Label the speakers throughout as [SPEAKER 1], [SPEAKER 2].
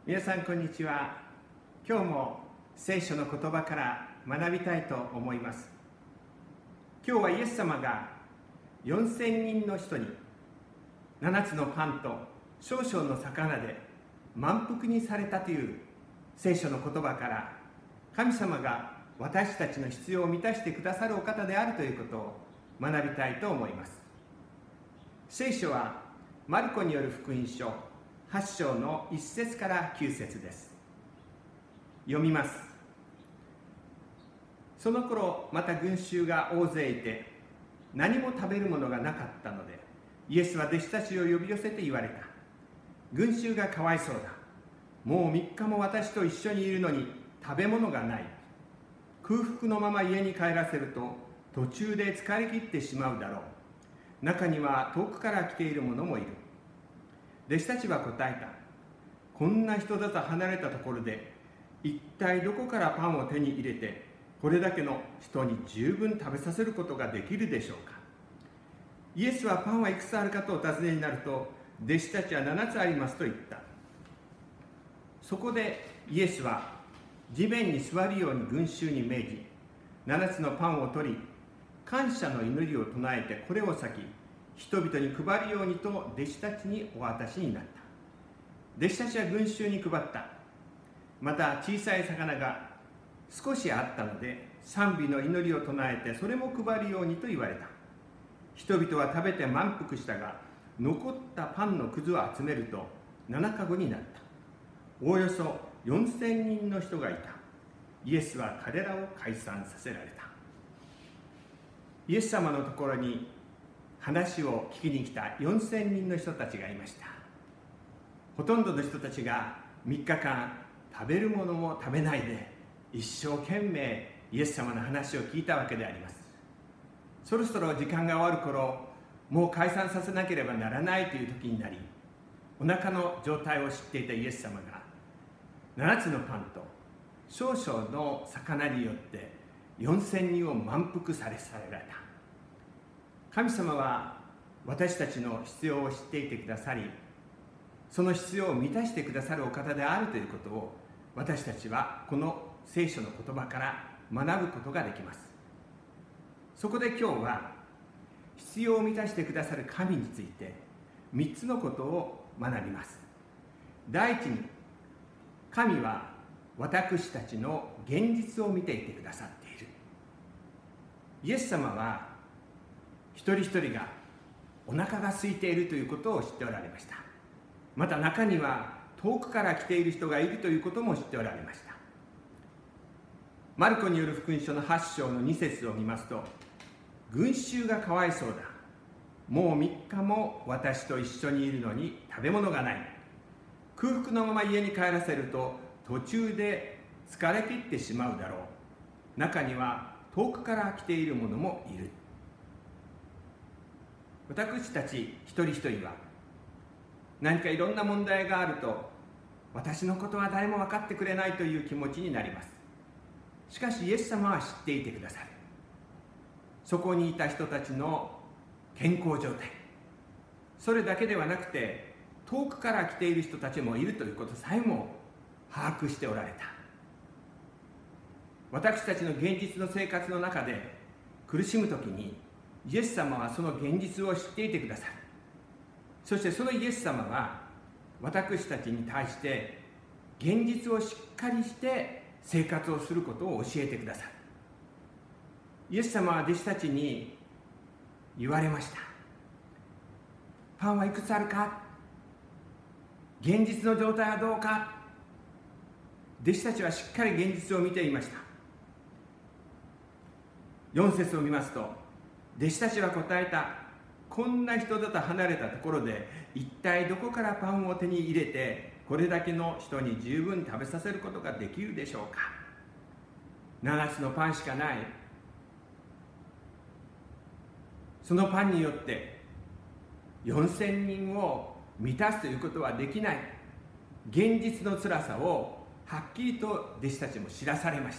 [SPEAKER 1] 皆さんこんにちは。今日も聖書の言葉から学びたいと思います。今日はイエス様が4000人の人に7つのパンと少々の魚で満腹にされたという聖書の言葉から、神様が私たちの必要を満たしてくださるお方であるということを学びたいと思います。聖書はマルコによる福音書8章の1節から9節です。読みます。その頃また群衆が大勢いて、何も食べるものがなかったので、イエスは弟子たちを呼び寄せて言われた。群衆がかわいそうだ。もう3日も私と一緒にいるのに食べ物がない。空腹のまま家に帰らせると途中で疲れ切ってしまうだろう。中には遠くから来ている者もいる。弟子たちは答えた。こんな人里離れたところで、一体どこからパンを手に入れて、これだけの人に十分食べさせることができるでしょうか。イエスはパンはいくつあるかとお尋ねになると、弟子たちは7つありますと言った。そこでイエスは地面に座るように群衆に命じ、7つのパンを取り、感謝の祈りを唱えてこれを裂き、人々に配るようにと弟子たちにお渡しになった。弟子たちは群衆に配った。また小さい魚が少しあったので、賛美の祈りを唱えてそれも配るようにと言われた。人々は食べて満腹したが、残ったパンのくずを集めると7かごになった。おおよそ4000人の人がいた。イエスは彼らを解散させられた。イエス様のところに話を聞きに来た4000人の人たちがいました。ほとんどの人たちが3日間食べるものも食べないで一生懸命イエス様の話を聞いたわけであります。そろそろ時間が終わる頃、もう解散させなければならないという時になり、お腹の状態を知っていたイエス様が7つのパンと少々の魚によって4000人を満腹されられた。神様は私たちの必要を知っていてくださり、その必要を満たしてくださるお方であるということを、私たちはこの聖書の言葉から学ぶことができます。そこで今日は必要を満たしてくださる神について3つのことを学びます。第一に、神は私たちの現実を見ていてくださっている。イエス様は一人一人がお腹が空いているということを知っておられました。また中には遠くから来ている人がいるということも知っておられました。マルコによる福音書の8章の2節を見ますと、群衆がかわいそうだ。もう3日も私と一緒にいるのに食べ物がない。空腹のまま家に帰らせると途中で疲れ切ってしまうだろう。中には遠くから来ている者もいる。私たち一人一人は何かいろんな問題があると、私のことは誰も分かってくれないという気持ちになります。しかしイエス様は知っていてくださる。そこにいた人たちの健康状態、それだけではなくて遠くから来ている人たちもいるということさえも把握しておられた。私たちの現実の生活の中で苦しむときに、イエス様はその現実を知っていてくださる。そしてそのイエス様は私たちに対して現実をしっかりして生活をすることを教えてくださる。イエス様は弟子たちに言われました。パンはいくつあるか、現実の状態はどうか。弟子たちはしっかり現実を見ていました。4節を見ますと、弟子たちは答えた。こんな人里離れたところで、一体どこからパンを手に入れてこれだけの人に十分食べさせることができるでしょうか。7つのパンしかない。そのパンによって4000人を満たすということはできない。現実の辛さをはっきりと弟子たちも知らされました。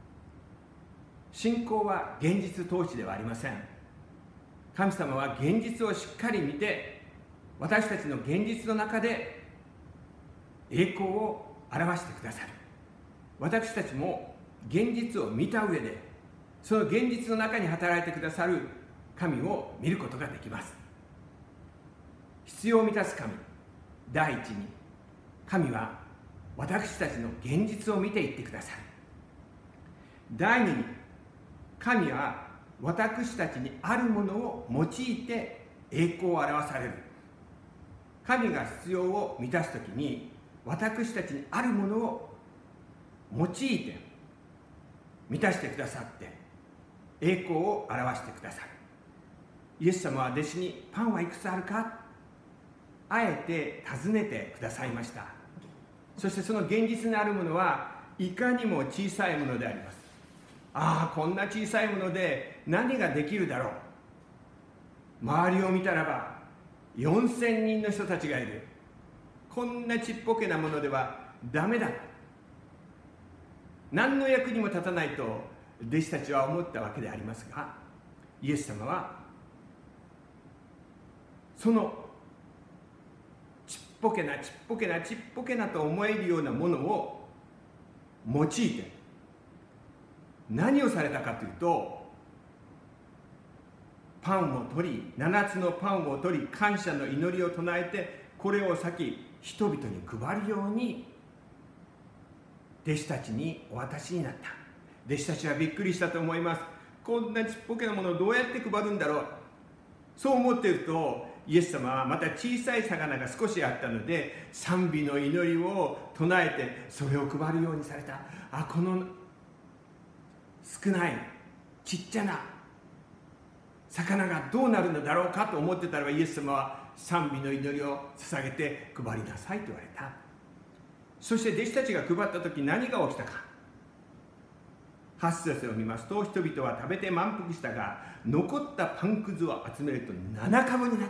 [SPEAKER 1] 信仰は現実統治ではありません。神様は現実をしっかり見て、私たちの現実の中で栄光を表してくださる。私たちも現実を見た上で、その現実の中に働いてくださる神を見ることができます。必要を満たす神、第一に、神は私たちの現実を見ていってくださる。第二に、神は私たちにあるものを用いて栄光を表される。神が必要を満たすときに、私たちにあるものを用いて満たしてくださって栄光を表してくださる。イエス様は弟子にパンはいくつあるか、あえて尋ねてくださいました。そしてその現実にあるものはいかにも小さいものであります。ああ、こんな小さいもので何ができるだろう。周りを見たらば4000人の人たちがいる。こんなちっぽけなものではダメだ、何の役にも立たないと弟子たちは思ったわけでありますが、イエス様はそのちっぽけなと思えるようなものを用いて何をされたかというと、パンを取り、7つのパンを取り、感謝の祈りを唱えて、これを先人々に配るように弟子たちにお渡しになった。弟子たちはびっくりしたと思います。こんなちっぽけなものをどうやって配るんだろう。そう思っていると、イエス様はまた小さい魚が少しあったので、賛美の祈りを唱えてそれを配るようにされた。この少ないちっちゃな魚がどうなるのだろうかと思ってたら、イエス様は賛美の祈りを捧げて配りなさいと言われた。そして弟子たちが配った時、何が起きたか。8節を見ますと、人々は食べて満腹したが、残ったパンくずを集めると7株になった。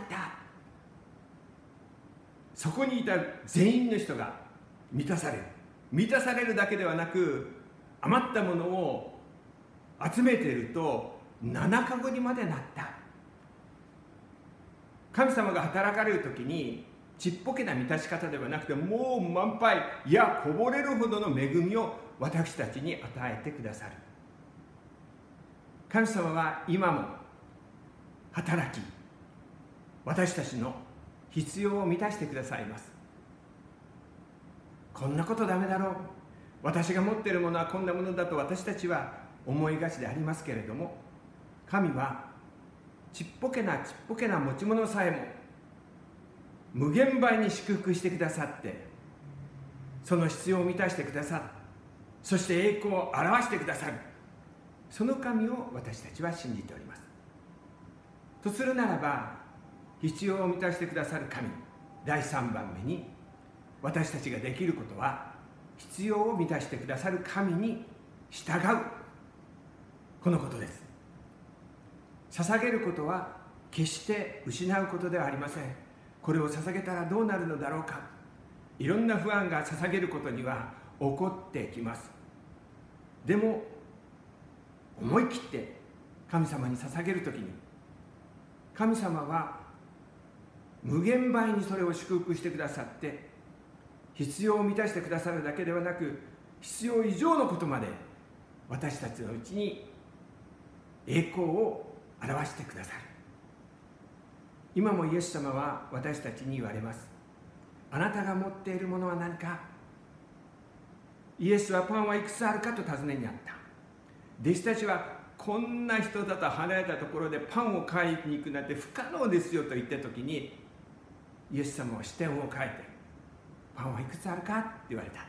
[SPEAKER 1] そこにいた全員の人が満たされる。満たされるだけではなく、余ったものを集めていると7株にまでなった。神様が働かれる時に、ちっぽけな満たし方ではなくて、もう満杯、いやこぼれるほどの恵みを私たちに与えてくださる。神様は今も働き、私たちの必要を満たしてくださいます。こんなことダメだろう、私が持っているものはこんなものだと私たちは思いがちでありますけれども、神はちっぽけな持ち物さえも無限倍に祝福してくださって、その必要を満たしてくださる。そして栄光を表してくださる。その神を私たちは信じております。とするならば、必要を満たしてくださる神、第3番目に私たちができることは、必要を満たしてくださる神に従う、このことです。捧げることは決して失うことではありません。これを捧げたらどうなるのだろうか、いろんな不安が捧げることには起こってきます。でも思い切って神様に捧げるときに、神様は無限倍にそれを祝福してくださって、必要を満たしてくださるだけではなく、必要以上のことまで私たちのうちに栄光を表してくださる。今もイエス様は私たちに言われます。あなたが持っているものは何か。イエスはパンはいくつあるかと尋ねにあった。弟子たちは、こんな人だと離れたところでパンを買いに行くなんて不可能ですよと言った時に、イエス様は視点を変えて、パンはいくつあるかって言われた。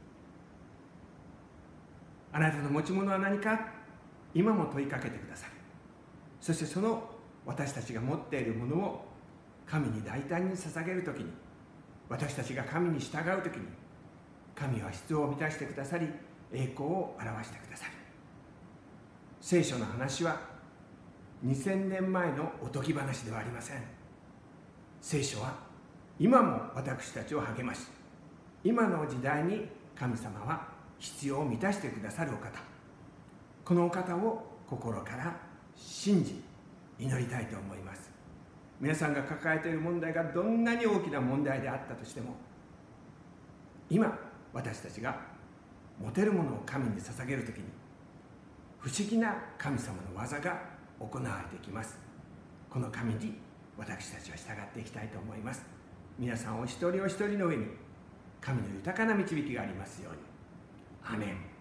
[SPEAKER 1] あなたの持ち物は何か、今も問いかけてください。そしてその私たちが持っているものを神に大胆に捧げるときに、私たちが神に従うときに、神は必要を満たしてくださり、栄光を表してくださる。聖書の話は2000年前のおとぎ話ではありません。聖書は今も私たちを励まし、今の時代に神様は必要を満たしてくださるお方、このお方を心から信じ祈りたいと思います。皆さんが抱えている問題がどんなに大きな問題であったとしても、 今私たちが持てるものを神に捧げるときに不思議な神様の技が行われていきます。この神に私たちは従っていきたいと思います。皆さんお一人お一人の上に神の豊かな導きがありますように。アーメン。